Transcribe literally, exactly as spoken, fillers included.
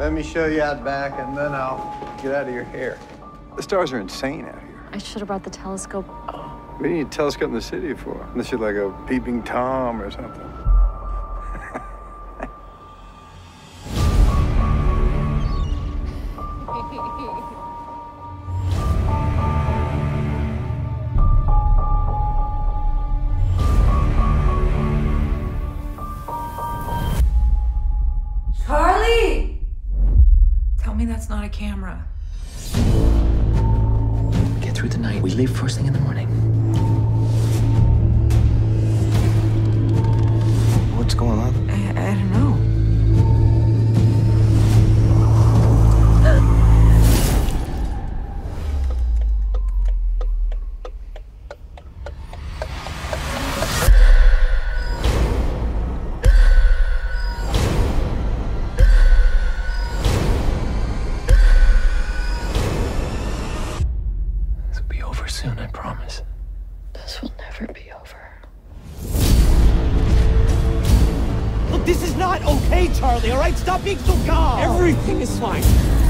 Let me show you out back, and then I'll get out of your hair. The stars are insane out here. I should have brought the telescope. What do you need a telescope in the city for? Unless you're like a peeping Tom or something. Charlie! Tell me that's not a camera. Get through the night. We leave first thing in the morning. What's going on? I, I don't know. Soon, I promise. This will never be over. Look, this is not okay, Charlie, all right? Stop being so calm. Everything is fine.